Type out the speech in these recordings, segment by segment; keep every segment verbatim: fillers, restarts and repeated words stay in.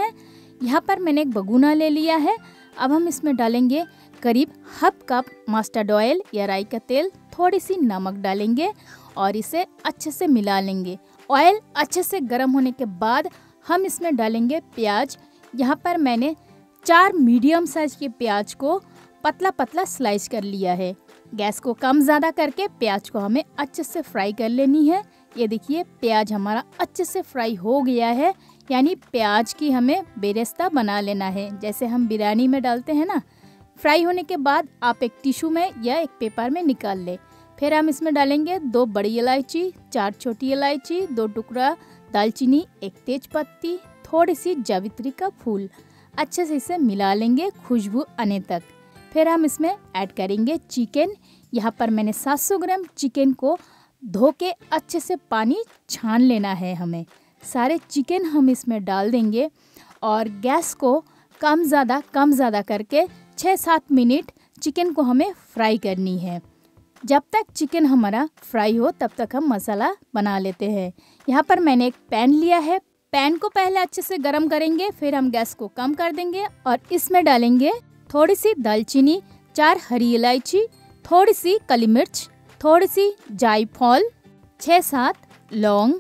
हैं। यहाँ पर मैंने एक बगुना ले लिया है। अब हम इसमें डालेंगे करीब हाफ कप मस्टर्ड ऑयल या राई का तेल, थोड़ी सी नमक डालेंगे और इसे अच्छे से मिला लेंगे। ऑयल अच्छे से गर्म होने के बाद हम इसमें डालेंगे प्याज। यहाँ पर मैंने चार मीडियम साइज के प्याज को पतला पतला स्लाइस कर लिया है। गैस को कम ज़्यादा करके प्याज को हमें अच्छे से फ्राई कर लेनी है। ये देखिए प्याज हमारा अच्छे से फ्राई हो गया है, यानी प्याज की हमें बेरेस्ता बना लेना है, जैसे हम बिरयानी में डालते हैं ना। फ्राई होने के बाद आप एक टिश्यू में या एक पेपर में निकाल लें। फिर हम इसमें डालेंगे दो बड़ी इलायची, चार छोटी इलायची, दो टुकड़ा दालचीनी, एक तेज पत्ती, थोड़ी सी जावित्री का फूल। अच्छे से इसे मिला लेंगे खुशबू आने तक। फिर हम इसमें ऐड करेंगे चिकन। यहाँ पर मैंने सात सौ ग्राम चिकन को धो के अच्छे से पानी छान लेना है हमें। सारे चिकन हम इसमें डाल देंगे और गैस को कम ज़्यादा कम ज़्यादा करके छः सात मिनट चिकन को हमें फ्राई करनी है। जब तक चिकन हमारा फ्राई हो तब तक हम मसाला बना लेते हैं। यहाँ पर मैंने एक पैन लिया है। पैन को पहले अच्छे से गरम करेंगे, फिर हम गैस को कम कर देंगे और इसमें डालेंगे थोड़ी सी दालचीनी, चार हरी इलायची, थोड़ी सी काली मिर्च, थोड़ी सी जायफल, छः सात लौंग,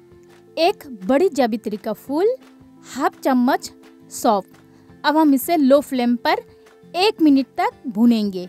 एक बड़ी जावित्री का फूल, हाफ चम्मच सौंफ। अब हम इसे लो फ्लेम पर एक मिनट तक भूनेंगे।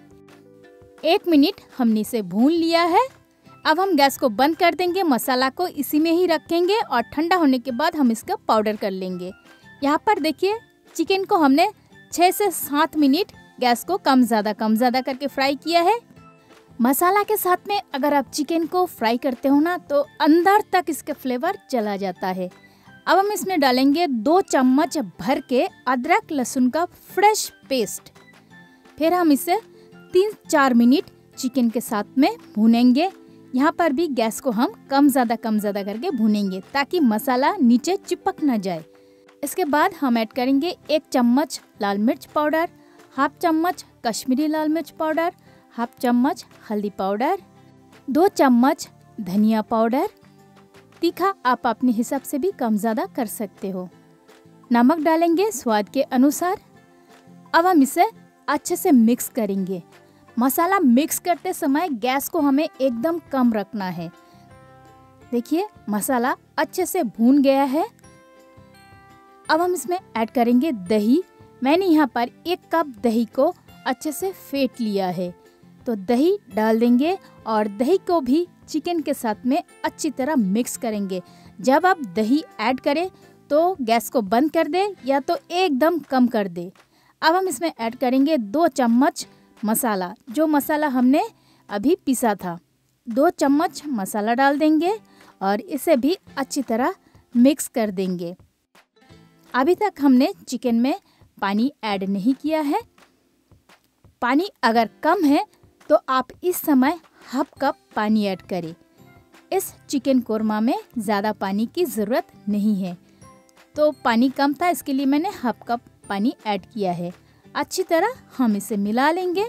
एक मिनट हमने इसे भून लिया है। अब हम गैस को बंद कर देंगे, मसाला को इसी में ही रखेंगे और ठंडा होने के बाद हम इसका पाउडर कर लेंगे। यहाँ पर देखिए चिकन को हमने छः से सात मिनट गैस को कम ज़्यादा कम ज़्यादा करके फ्राई किया है। मसाला के साथ में अगर आप चिकन को फ्राई करते हो ना तो अंदर तक इसका फ्लेवर चला जाता है। अब हम इसमें डालेंगे दो चम्मच भर के अदरक लहसुन का फ्रेश पेस्ट। फिर हम इसे तीन चार मिनट चिकन के साथ में भूनेंगे। यहाँ पर भी गैस को हम कम ज़्यादा कम ज़्यादा करके भूनेंगे ताकि मसाला नीचे चिपक ना जाए। इसके बाद हम ऐड करेंगे एक चम्मच लाल मिर्च पाउडर, हाफ चम्मच कश्मीरी लाल मिर्च पाउडर, हाफ चम्मच हल्दी पाउडर, दो चम्मच धनिया पाउडर। तीखा आप अपने हिसाब से भी कम ज़्यादा कर सकते हो। नमक डालेंगे स्वाद के अनुसार। अब हम इसे अच्छे से मिक्स करेंगे। मसाला मिक्स करते समय गैस को हमें एकदम कम रखना है। देखिए मसाला अच्छे से भून गया है। अब हम इसमें ऐड करेंगे दही। मैंने यहाँ पर एक कप दही को अच्छे से फेंट लिया है, तो दही डाल देंगे और दही को भी चिकन के साथ में अच्छी तरह मिक्स करेंगे। जब आप दही ऐड करें तो गैस को बंद कर दे या तो एकदम कम कर दे। अब हम इसमें ऐड करेंगे दो चम्मच मसाला, जो मसाला हमने अभी पीसा था। दो चम्मच मसाला डाल देंगे और इसे भी अच्छी तरह मिक्स कर देंगे। अभी तक हमने चिकन में पानी ऐड नहीं किया है। पानी अगर कम है तो आप इस समय हाफ कप पानी ऐड करें। इस चिकन कोरमा में ज़्यादा पानी की ज़रूरत नहीं है, तो पानी कम था इसके लिए मैंने हाफ कप पानी ऐड किया है। अच्छी तरह हम इसे मिला लेंगे।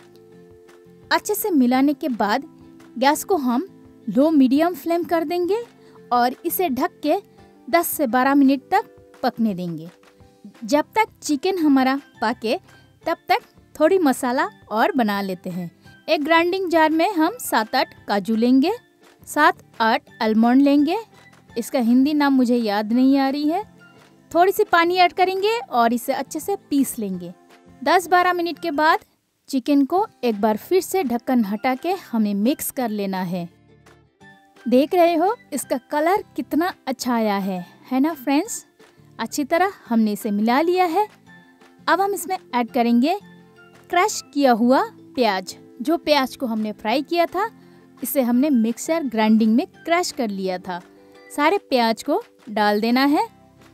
अच्छे से मिलाने के बाद गैस को हम लो मीडियम फ्लेम कर देंगे और इसे ढक के दस से बारह मिनट तक पकने देंगे। जब तक चिकन हमारा पके तब तक थोड़ी मसाला और बना लेते हैं। एक ग्राइंडिंग जार में हम सात आठ काजू लेंगे, सात आठ आलमंड लेंगे। इसका हिंदी नाम मुझे याद नहीं आ रही है। थोड़ी सी पानी ऐड करेंगे और इसे अच्छे से पीस लेंगे। दस बारह मिनट के बाद चिकन को एक बार फिर से ढक्कन हटा के हमें मिक्स कर लेना है। देख रहे हो इसका कलर कितना अच्छा आया है, है ना फ्रेंड्स। अच्छी तरह हमने इसे मिला लिया है। अब हम इसमें ऐड करेंगे क्रश किया हुआ प्याज। जो प्याज को हमने फ्राई किया था इसे हमने मिक्सर ग्राइंडिंग में क्रश कर लिया था। सारे प्याज को डाल देना है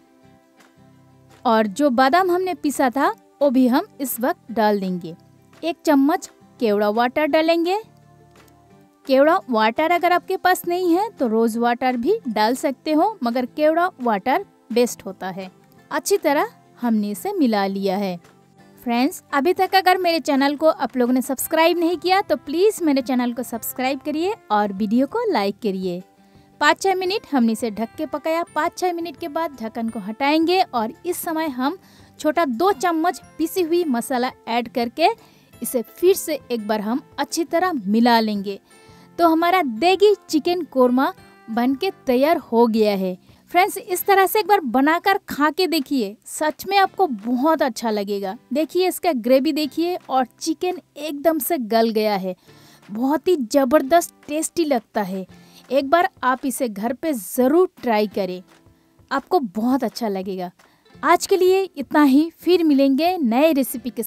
और जो बादाम हमने पीसा था वो भी हम इस वक्त डाल देंगे। एक चम्मच केवड़ा वाटर डालेंगे। केवड़ा वाटर अगर आपके पास नहीं है तो रोज़ वाटर भी डाल सकते हो, मगर केवड़ा वाटर बेस्ट होता है। अच्छी तरह हमने इसे मिला लिया है। फ्रेंड्स, अभी तक अगर मेरे चैनल को आप लोगों ने सब्सक्राइब नहीं किया तो प्लीज़ मेरे चैनल को सब्सक्राइब करिए और वीडियो को लाइक करिए। पाँच छः मिनट हमने इसे ढक के पकाया। पाँच छः मिनट के बाद ढक्कन को हटाएंगे और इस समय हम छोटा दो चम्मच पिसी हुई मसाला ऐड करके इसे फिर से एक बार हम अच्छी तरह मिला लेंगे। तो हमारा देगी चिकन कोरमा बनके तैयार हो गया है। फ्रेंड्स, इस तरह से एक बार बनाकर खा के देखिए, सच में आपको बहुत अच्छा लगेगा। देखिए इसका ग्रेवी देखिए और चिकन एकदम से गल गया है, बहुत ही ज़बरदस्त टेस्टी लगता है। एक बार आप इसे घर पे ज़रूर ट्राई करें, आपको बहुत अच्छा लगेगा। आज के लिए इतना ही, फिर मिलेंगे नए रेसिपी के